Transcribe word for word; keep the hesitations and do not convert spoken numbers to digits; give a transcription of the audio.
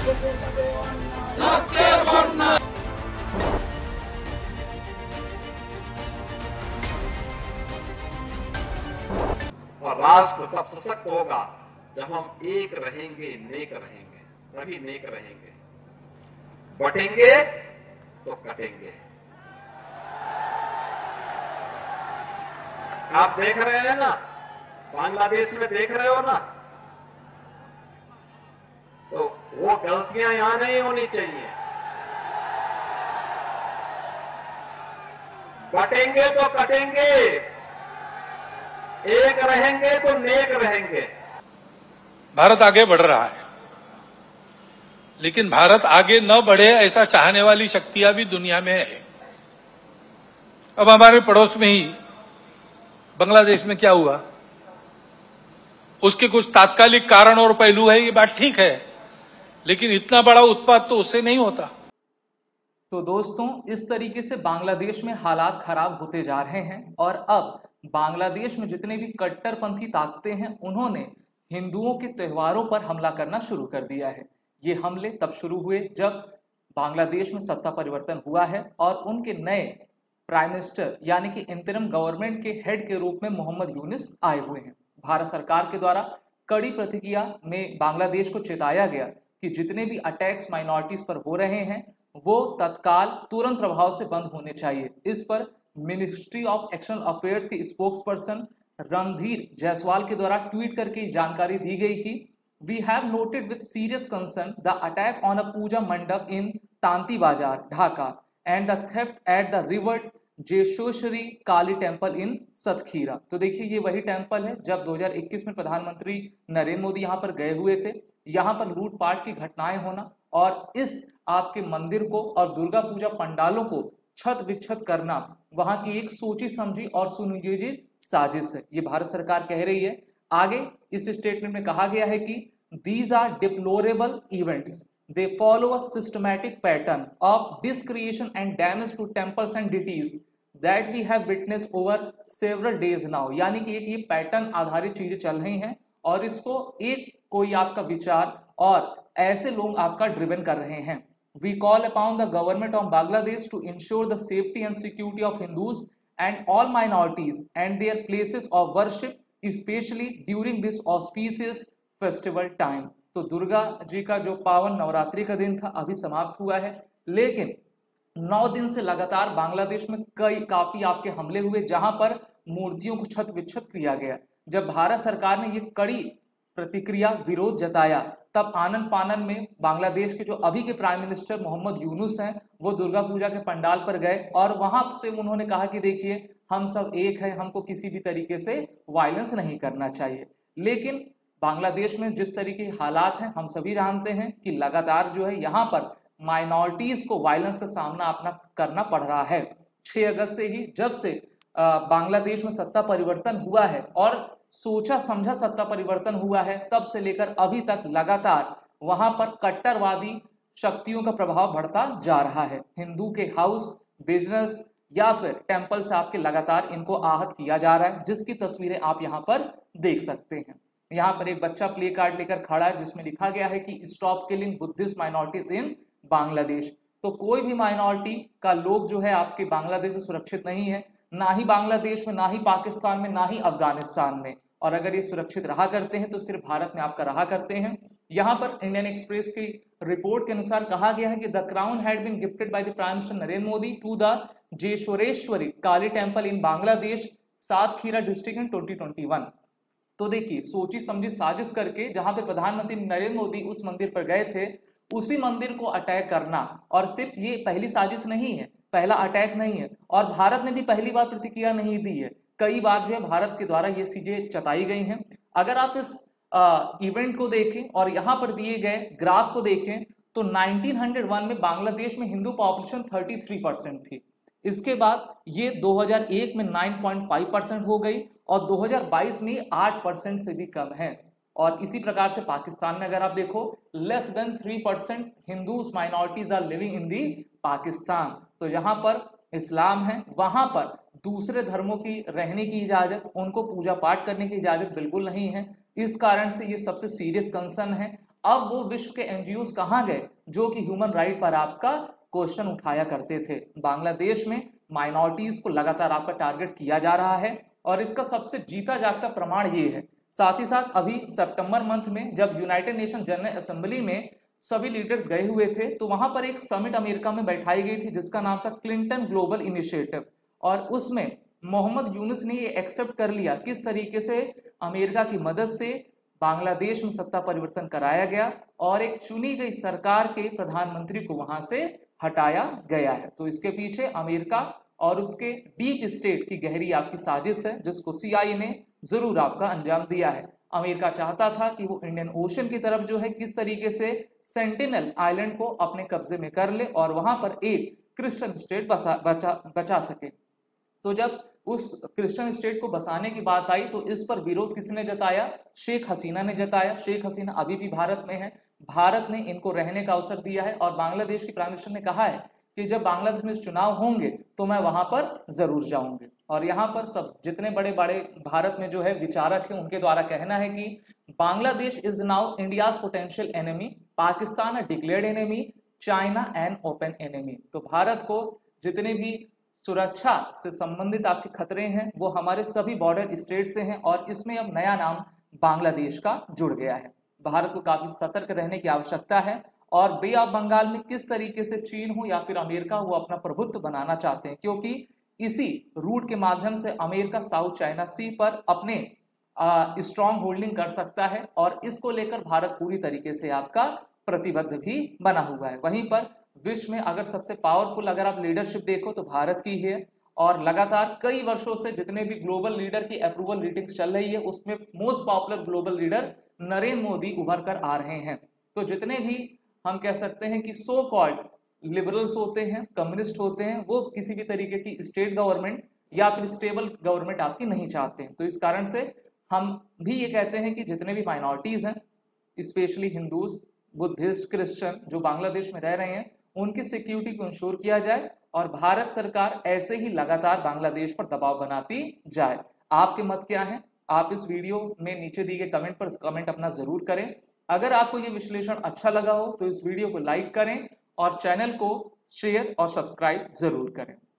और राष्ट्र तब सशक्त होगा जब हम एक रहेंगे, नेक रहेंगे, तभी नेक रहेंगे। बटेंगे तो कटेंगे। आप देख रहे हैं ना, बांग्लादेश में देख रहे हो ना, तो वो गलतियां यहां नहीं होनी चाहिए। बटेंगे तो कटेंगे, एक रहेंगे तो नेक रहेंगे। भारत आगे बढ़ रहा है, लेकिन भारत आगे न बढ़े ऐसा चाहने वाली शक्तियां भी दुनिया में है। अब हमारे पड़ोस में ही बांग्लादेश में क्या हुआ, उसके कुछ तात्कालिक कारण और पहलू है, ये बात ठीक है, लेकिन इतना बड़ा उत्पात तो उससे नहीं होता। तो दोस्तों, इस तरीके से बांग्लादेश में हालात खराब होते जा रहे हैं और अब बांग्लादेश में जितने भी कट्टरपंथी ताकतें हैं, उन्होंने हिंदुओं के त्योहारों पर हमला करना शुरू कर दिया है। ये हमले तब शुरू हुए जब बांग्लादेश में सत्ता परिवर्तन हुआ है और उनके नए प्राइम मिनिस्टर यानी कि इंतरिम गवर्नमेंट के हेड के रूप में मोहम्मद यूनुस आए हुए हैं। भारत सरकार के द्वारा कड़ी प्रतिक्रिया में बांग्लादेश को चेताया गया कि जितने भी अटैक्स माइनॉरिटीज पर हो रहे हैं वो तत्काल तुरंत प्रभाव से बंद होने चाहिए। इस पर मिनिस्ट्री ऑफ एक्सटर्नल अफेयर्स के स्पोक्स पर्सन रणधीर जायसवाल के द्वारा ट्वीट करके जानकारी दी गई कि we have noted with serious concern the attack on a puja mandap in Tanti Bazar Dhaka and the theft at the revered Jeshoreshwari Kali temple in Satkhira. तो देखिए, ये वही टेम्पल है जब दो हज़ार इक्कीस में प्रधानमंत्री नरेंद्र मोदी यहाँ पर गए हुए थे। यहाँ पर लूटपाट की घटनाएं होना और इस आपके मंदिर को और दुर्गा पूजा पंडालों को छत विक्षत करना वहां की एक सोची समझी और सुनियोजित साजिश है, ये भारत सरकार कह रही है। आगे इस स्टेटमेंट में कहा गया है कि these are deplorable events, they follow a systematic pattern of desecration and damage to temples and deities that we have witness over several days now. यानी कि एक ये पैटर्न आधारित चीजें चल रही हैं और इसको एक कोई आपका विचार और ऐसे लोग आपका ड्रिवन कर रहे हैं। We call upon the government of Bangladesh to ensure the safety and security of Hindus and all minorities and their places of worship, especially during this auspicious festival time। तो दुर्गा जी का जो पावन नवरात्रि का दिन था अभी समाप्त हुआ है, लेकिन नौ दिन से लगातार बांग्लादेश में कई काफी आपके हमले हुए जहां पर मूर्तियों को छत विक्षत किया गया। जब भारत सरकार ने ये कड़ी प्रतिक्रिया विरोध जताया, तब आनन फानन में बांग्लादेश के जो अभी के प्राइम मिनिस्टर मोहम्मद यूनुस हैं, वो दुर्गा पूजा के पंडाल पर गए और वहां से उन्होंने कहा कि देखिए, हम सब एक है, हमको किसी भी तरीके से वायलेंस नहीं करना चाहिए। लेकिन बांग्लादेश में जिस तरीके के हालात हैं, हम सभी जानते हैं कि लगातार जो है यहाँ पर माइनॉरिटीज को वायलेंस का सामना अपना करना पड़ रहा है। छह अगस्त से ही जब से बांग्लादेश में सत्ता परिवर्तन हुआ है और सोचा समझा सत्ता परिवर्तन हुआ है, तब से लेकर अभी तक लगातार वहां पर कट्टरवादी शक्तियों का प्रभाव बढ़ता जा रहा है। हिंदू के हाउस, बिजनेस या फिर टेंपल से आपके लगातार इनको आहत किया जा रहा है, जिसकी तस्वीरें आप यहाँ पर देख सकते हैं। यहाँ पर एक बच्चा प्ले कार्ड लेकर खड़ा है जिसमें लिखा गया है कि stop killing Buddhist minorities in Bangladesh. तो कोई भी माइनॉरिटी का लोग जो है आपके बांग्लादेश में सुरक्षित नहीं है, ना ही बांग्लादेश में, ना ही पाकिस्तान में, ना ही अफगानिस्तान में। और अगर ये सुरक्षित रहा करते हैं तो सिर्फ भारत में आपका रहा करते हैं। यहाँ पर इंडियन एक्सप्रेस की रिपोर्ट के अनुसार कहा गया है कि the crown had been gifted by the prime minister Narendra Modi to the Jeshoreshwari Kali temple in Bangladesh Satkhira district in twenty twenty one. तो देखिए, सोची समझी साजिश करके जहां पे प्रधानमंत्री नरेंद्र मोदी उस मंदिर पर गए थे, उसी मंदिर को अटैक करना, और सिर्फ ये पहली साजिश नहीं है, पहला अटैक नहीं है, और भारत ने भी पहली बार प्रतिक्रिया नहीं दी है। कई बार जो है भारत के द्वारा ये चीजें जताई गई हैं। अगर आप इस आ, इवेंट को देखें और यहाँ पर दिए गए ग्राफ को देखें तो नाइनटीन हंड्रेड वन में बांग्लादेश में हिंदू पॉपुलेशन तैंतीस परसेंट थी। इसके बाद ये दो हज़ार एक में नौ पॉइंट पाँच परसेंट हो गई और दो हज़ार बाईस में आठ परसेंट से भी कम है। और इसी प्रकार से पाकिस्तान में अगर आप देखो, less than three percent Hindus minorities are living in the Pakistan. तो जहां पर इस्लाम है वहां पर दूसरे धर्मों की रहने की इजाजत, उनको पूजा पाठ करने की इजाजत बिल्कुल नहीं है। इस कारण से ये सबसे सीरियस कंसर्न है। अब वो विश्व के एनजीओ कहाँ गए जो कि ह्यूमन राइट पर आपका क्वेश्चन उठाया करते थे। बांग्लादेश में माइनॉरिटीज को लगातार आपका टारगेट किया जा रहा है और इसका सबसे जीता जागता प्रमाण ये है। साथ ही साथ अभी सितंबर मंथ में जब यूनाइटेड नेशन जनरल असेंबली में सभी लीडर्स गए हुए थे तो वहां पर एक समिट अमेरिका में बैठाई गई थी जिसका नाम था क्लिंटन ग्लोबल इनिशिएटिव, और उसमें मोहम्मद यूनुस ने ये एक्सेप्ट कर लिया किस तरीके से अमेरिका की मदद से बांग्लादेश में सत्ता परिवर्तन कराया गया और एक चुनी गई सरकार के प्रधानमंत्री को वहां से हटाया गया है। तो इसके पीछे अमेरिका और उसके डीप स्टेट की गहरी आपकी साजिश है जिसको सीआईए ने जरूर आपका अंजाम दिया है। अमेरिका चाहता था कि वो इंडियन ओशन की तरफ जो है किस तरीके से सेंटिनल आइलैंड को अपने कब्जे में कर ले और वहां पर एक क्रिश्चियन स्टेट बसा बचा बचा सके। तो जब उस क्रिश्चियन स्टेट को बसाने की बात आई तो इस पर विरोध किसने जताया? शेख हसीना ने जताया। शेख हसीना अभी भी भारत में है, भारत ने इनको रहने का अवसर दिया है और बांग्लादेश की प्राइम मिनिस्टर ने कहा है कि जब बांग्लादेश में चुनाव होंगे तो मैं वहां पर जरूर जाऊंगी। और यहाँ पर सब जितने बड़े बड़े भारत में जो है विचारक हैं उनके द्वारा कहना है कि Bangladesh is now India's potential enemy, Pakistan declared enemy, China an open enemy. तो भारत को जितने भी सुरक्षा से संबंधित आपके खतरे हैं वो हमारे सभी बॉर्डर स्टेट से हैं और इसमें अब नया नाम बांग्लादेश का जुड़ गया है। भारत को काफी सतर्क रहने की आवश्यकता है और बे ऑफ बंगाल में किस तरीके से चीन हो या फिर अमेरिका वो अपना प्रभुत्व बनाना चाहते हैं, क्योंकि इसी रूट के माध्यम से अमेरिका साउथ चाइना सी पर अपने स्ट्रॉन्ग होल्डिंग कर सकता है और इसको लेकर भारत पूरी तरीके से आपका प्रतिबद्ध भी बना हुआ है। वहीं पर विश्व में अगर सबसे पावरफुल अगर आप लीडरशिप देखो तो भारत की है और लगातार कई वर्षों से जितने भी ग्लोबल लीडर की अप्रूवल रेटिंग्स चल रही है उसमें most popular global leader Narendra Modi उभर कर आ रहे हैं। तो जितने भी हम कह सकते हैं कि सो कॉल्ड लिबरल्स होते हैं, कम्युनिस्ट होते हैं, वो किसी भी तरीके की स्टेट गवर्नमेंट या फिर स्टेबल गवर्नमेंट आपकी नहीं चाहते हैं। तो इस कारण से हम भी ये कहते हैं कि जितने भी माइनॉरिटीज हैं स्पेशली हिंदूज, बुद्धिस्ट, क्रिश्चियन जो बांग्लादेश में रह रहे हैं उनकी सिक्योरिटी को इंश्योर किया जाए और भारत सरकार ऐसे ही लगातार बांग्लादेश पर दबाव बनाती जाए। आपके मत क्या है? आप इस वीडियो में नीचे दिए गए कमेंट पर कमेंट अपना जरूर करें। अगर आपको ये विश्लेषण अच्छा लगा हो तो इस वीडियो को लाइक करें और चैनल को शेयर और सब्सक्राइब जरूर करें।